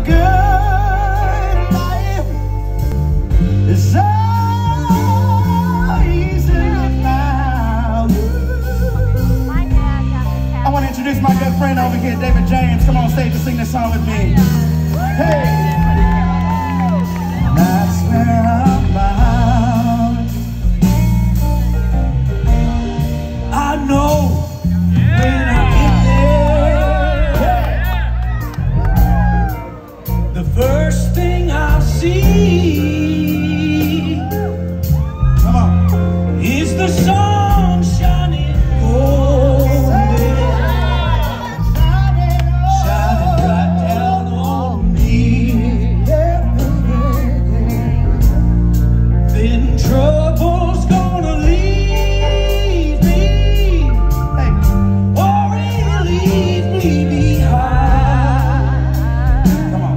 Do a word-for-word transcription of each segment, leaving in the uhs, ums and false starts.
good life is so easy now. I want to introduce my good friend over here, David James. Come on stage and sing this song with me. Hey, that's where I'm bound. I know when I get there, the first thing I'll see, come on, is the sun shining golden, shining right down on me. Then trouble's gonna leave me, hey, or it'll leave me behind. Come on.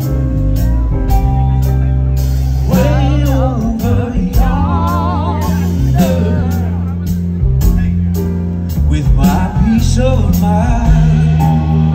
Way over yonder, hey, with my peace of mind.